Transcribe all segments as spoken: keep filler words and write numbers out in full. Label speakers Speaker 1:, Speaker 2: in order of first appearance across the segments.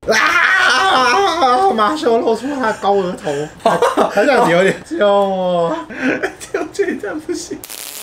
Speaker 1: 啊！马修露出他的高额头，他这样子有点救我，
Speaker 2: 我觉得这样不行。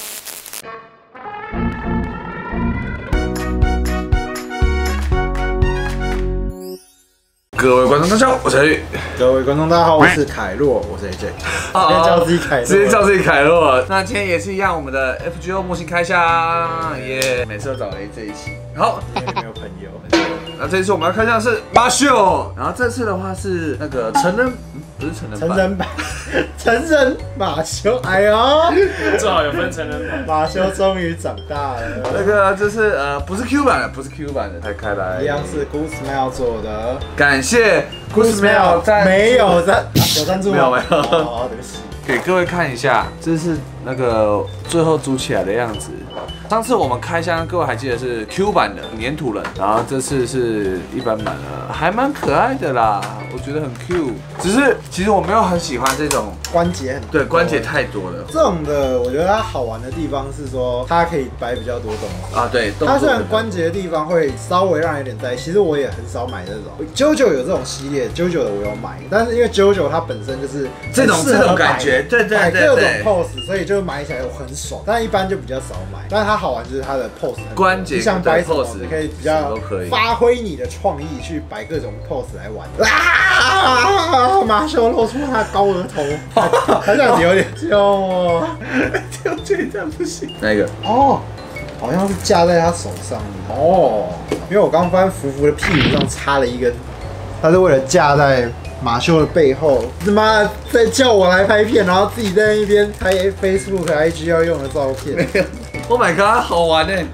Speaker 2: 各位观众大家好，我是阿玉。
Speaker 1: 各位观众大家好，我是凯洛，我是 A J。直接叫自己凯洛，
Speaker 2: 直接叫自己凯洛。那今天也是一样，我们的 F G O 模型开箱，耶！每次都找 A J 一起。好，
Speaker 1: 没有朋友。
Speaker 2: 那这一次我们要开箱的是马修，然后这次的话是那个成人，不是成人版，
Speaker 1: 成人版，成人马修，哎呦，
Speaker 3: 最好有分成人版。
Speaker 1: 马修终于长大了。
Speaker 2: 那个这是呃不是 Q 版的，不是 Q 版的，才开来。
Speaker 1: 一样是 Good Smile 做的，
Speaker 2: 感谢 Good Smile 赞，
Speaker 1: 没有赞，有赞助吗？
Speaker 2: 没有没有。
Speaker 1: 哦，对不起。
Speaker 2: 给各位看一下，这是那个最后组起来的样子。上次我们开箱，各位还记得是 Q 版的粘土人，然后这次是一般版的，还蛮可爱的啦，我觉得很 Q。只是其实我没有很喜欢这种
Speaker 1: 关节很多，
Speaker 2: 对，关节太多了。
Speaker 1: 这种的，我觉得它好玩的地方是说，它可以摆比较多东西
Speaker 2: 啊，对。
Speaker 1: 它虽然关节的地方会稍微让人有点在意，其实我也很少买这种。JoJo 有这种系列，JoJo 的我有买，但是因为 JoJo 它本身就是
Speaker 2: 这种这种感觉，对对对对，
Speaker 1: 各种 pose， 所以就买起来很爽。但一般就比较少买，但是它好玩就是它的 pose 很
Speaker 2: 关节，
Speaker 1: 像摆 pose， 你可以比较发挥你的创意去摆各种 pose 来玩。啊！马修露出他的高额头，他这样子有点救我，
Speaker 2: 我觉得这样不行。那个
Speaker 1: 哦，好像是架在他手上哦，因为我刚发现福福的屁股上插了一根，他是为了架在马修的背后。他妈在叫我来拍片，然后自己在那边拍 Facebook、I G 要用的照片。
Speaker 2: 没有 ，Oh my god， 好玩哎！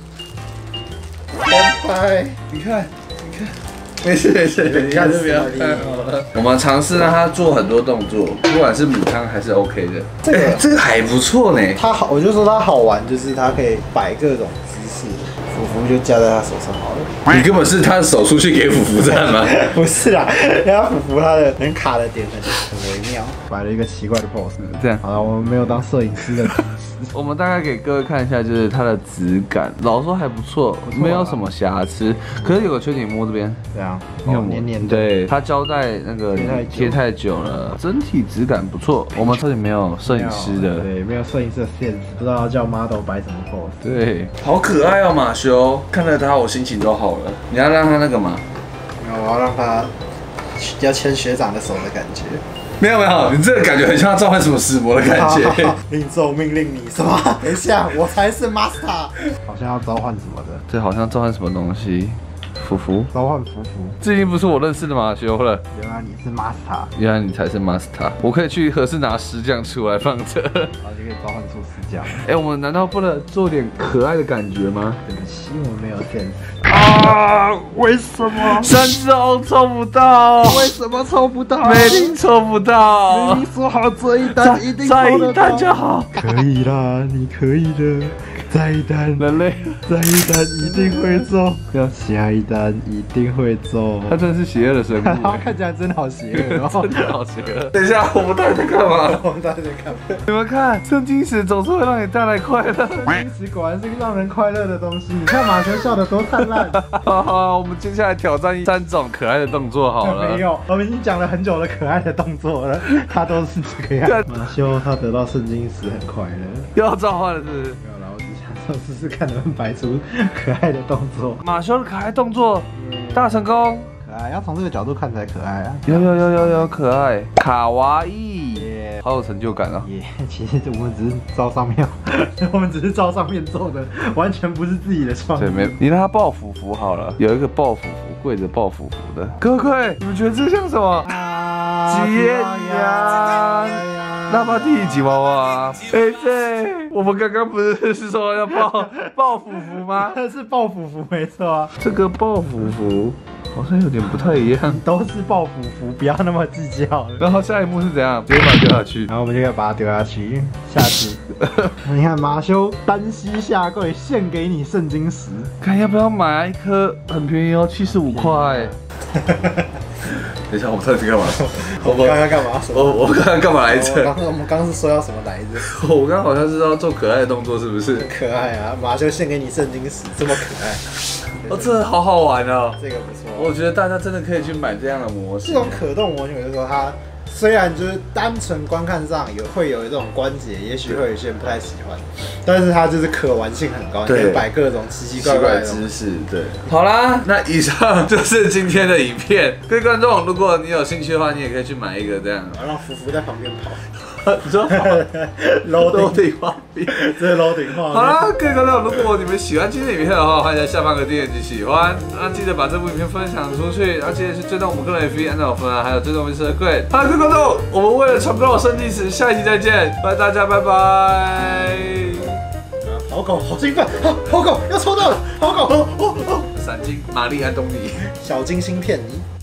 Speaker 1: 拍，
Speaker 2: 你看，你看。没事没事，你看就不要看好了。我们尝试让他做很多动作，不管是母汤还是 OK 的。这个、欸、这个还不错呢。
Speaker 1: 他好，我就说他好玩，就是他可以摆各种姿势。福福就架在他手上好了。
Speaker 2: 你根本是他的手出去给福福站吗？
Speaker 1: 不是啦，人家福福他的能卡的点很很微妙，摆了一个奇怪的 pose。
Speaker 2: 这样
Speaker 1: 好了，我们没有当摄影师的。
Speaker 2: 我们大概给各位看一下，就是它的质感，老实说还不错，没有什么瑕疵。可是有个缺点，摸这边，
Speaker 1: 对啊，有黏黏的。
Speaker 2: 对，它胶带那个贴太久了，整体质感不错。我们这里没有摄影师的，
Speaker 1: 对，没有摄影师的 sense， 不知道要叫 model 摆什么 pose。
Speaker 2: 对，好可爱哦，马修，看到他我心情都好了。你要让他那个吗？
Speaker 1: 没有，我要让他要牵学长的手的感觉。
Speaker 2: 没有没有，你这个感觉很像召唤什么使魔的感觉。
Speaker 1: 领奏命令你是吗？等一下，我才是 master。好像要召唤什么的。
Speaker 2: 这好像召唤什么东西？福福？
Speaker 1: 召唤福福？
Speaker 2: 这已经不是我认识的马修了。
Speaker 1: 原来你是 master。
Speaker 2: 原来你才是 master。我可以去合适拿石匠出来放着。
Speaker 1: 然后就可以召唤出石匠。
Speaker 2: 哎，我们难道不能做点可爱的感觉吗？
Speaker 1: 对不起，我没有 sense。啊！为什么？
Speaker 2: 三只欧抽不到？
Speaker 1: 为什么抽不到？
Speaker 2: 美玲抽不到。
Speaker 1: 明明说好这一单一定
Speaker 2: 抽得到，再一单就好。
Speaker 1: 可以啦，你可以的。再一单，
Speaker 2: 人类，
Speaker 1: 再一单一定会中。要下一单一定会中。
Speaker 2: 他真的是邪恶的生物。
Speaker 1: 他看起来真的好邪恶哦，
Speaker 2: 真的好邪恶。等一下，我们到底在干嘛？
Speaker 1: 我们到底在干嘛？
Speaker 2: 你们看，圣经石总是会让你带来快乐。圣
Speaker 1: 经石果然是让人快乐的东西。你看马修笑得多灿烂。
Speaker 2: 好好，我们接下来挑战三种可爱的动作好了。
Speaker 1: 没有，我们已经讲了很久的可爱的动作了，他都是这个样。马修他得到圣经石很快乐。
Speaker 2: 又要召唤了是不是？
Speaker 1: 没有啦，我只想试试看能不能摆出可爱的动作。
Speaker 2: 马修的可爱动作大成功。
Speaker 1: 可爱，要从这个角度看才可爱啊！
Speaker 2: 有有有有有可爱，卡哇伊，耶，好有成就感啊！
Speaker 1: 耶，其实我们只是照上面，我们只是照上面做的，完全不是自己的创意。
Speaker 2: 对，没，你让他抱福福好了，有一个抱福福，跪着抱福福的。各位，你们觉得这像什么？吉呀，那巴蒂吉娃娃。哎，对，我们刚刚不是是说要抱抱福福吗？
Speaker 1: 是抱福福，没错啊。
Speaker 2: 这个抱福福。好像有点不太一样，
Speaker 1: 都是抱福福，不要那么计较。
Speaker 2: 然后下一幕是怎样？直接把它丢下去，
Speaker 1: 然后我们就可以把它丢下去，下去。你看马修单膝下跪，献给你圣经石，
Speaker 2: 看要不要买一颗？很便宜哦，七十五块。等一下，我到底是干嘛？
Speaker 1: 我们刚刚干嘛？
Speaker 2: 我我刚刚干嘛来着？
Speaker 1: 刚刚我们刚刚是说要什么来着？
Speaker 2: 我刚刚好像是要做可爱的动作，是不是？
Speaker 1: 可爱啊！马修献给你圣经石，这么可爱。
Speaker 2: 哦，这好好玩哦，
Speaker 1: 这个不错。
Speaker 2: 我觉得大家真的可以去买这样的模型。
Speaker 1: 这种可动模型，就是说它虽然就是单纯观看上有会有这种关节，也许会有一些人不太喜欢，但是它就是可玩性很高，你可以摆各种奇奇怪怪的
Speaker 2: 姿势。对，好啦，那以上就是今天的影片。各位观众，如果你有兴趣的话，你也可以去买一个这样，
Speaker 1: 让福福在旁边跑。
Speaker 2: 你说楼顶画面，
Speaker 1: 这是楼顶画面。
Speaker 2: 好啦，各位观众，如果你们喜欢今天的影片的话，欢迎在下方给订阅及喜欢，那记得把这部影片分享出去，然后记得去追踪我们个人 F B 按照我分啊，还有追踪我们社柜。好了，各位观众，我们为了传高升级时，下一集再见，拜大家，拜拜。
Speaker 1: 好狗，好兴奋，好好狗要抽到了，好狗，哦哦哦，
Speaker 2: 闪金玛丽安东尼，
Speaker 1: 小金芯片，你。